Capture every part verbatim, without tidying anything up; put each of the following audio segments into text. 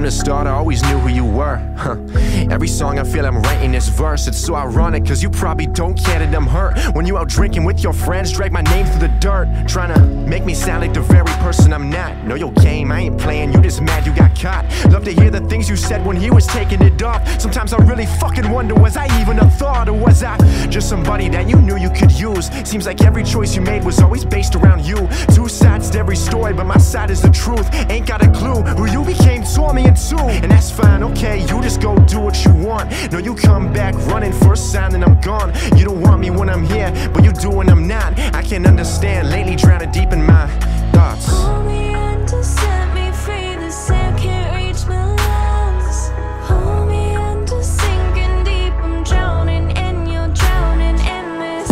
the start I always knew who you were. Huh. Every song I feel I'm writing this verse. It's so ironic, cause you probably don't care that I'm hurt. When you out drinking with your friends, drag my name through the dirt, trying to make me sound like the very person I'm not. Know your game, I ain't playing, you just mad you got caught. Love to hear the things you said when he was taking it off. Sometimes I really fucking wonder, was I even a thought? Or was I just somebody that you knew you could use? Seems like every choice you made was always based around you. Two sides to every story, but my side is the truth. Ain't got a clue who you became, tore me in two. And that's fine, okay, you just go do what you want. No, you come back running for a sign and I'm gone. You don't want me when I'm here, but you do when I'm not. I can't understand, lately drowning deep in my thoughts. Pull me in to set me free, this air can't reach my lungs. Pull me in to sinking deep, I'm drowning and you're drowning in this.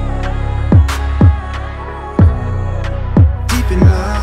Deep in my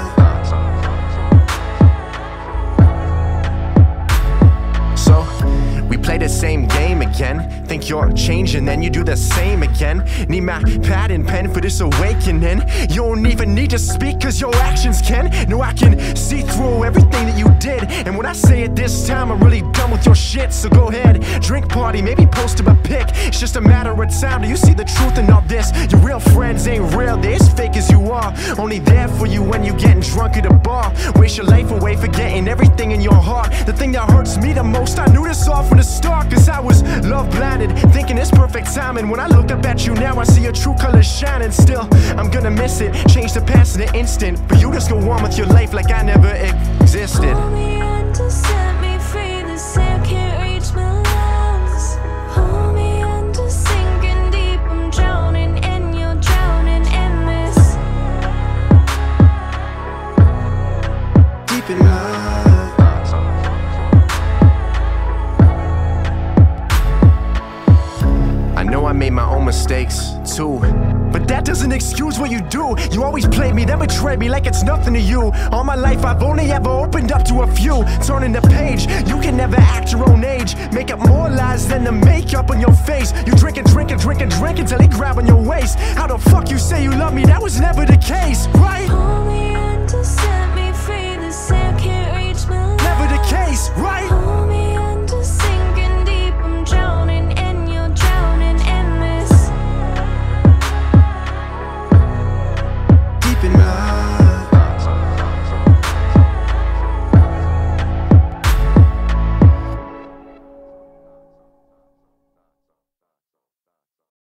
play the same game again. Think you're changing, then you do the same again. Need my pad and pen for this awakening. You don't even need to speak, cause your actions can. No, I can see through everything that you did. And when I say it this time, I'm really done with your shit. So go ahead, drink party, maybe post up a pic. It's just a matter of time. Do you see the truth in all this? Your real friends ain't real, they're as fake as you are. Only there for you when you getting drunk at a bar. Waste your life away forgetting everything in your heart. The thing that hurts me the most, I knew this all from the start, cause I was love blinded, thinking it's perfect timing. When I look up at you now, I see your true colors shining. Still, I'm gonna miss it, change the past in an instant, but you just go on with your life like I never existed. Pull me in to set me free, this air can't reach my lungs. Pull me in to sinking deep, I'm drowning and you're drowning in this. Deep in my I know I made my own mistakes, too, but that doesn't excuse what you do. You always play me, then betray me like it's nothing to you. All my life I've only ever opened up to a few. Turning the page, you can never act your own age. Make up more lies than the makeup on your face. You drink and drink and drink and drink until he grab on your waist. How the fuck you say you love me? That was never the case, right? Pull me in to set me free, this air can't reach my lungs. Never the case, right? Pull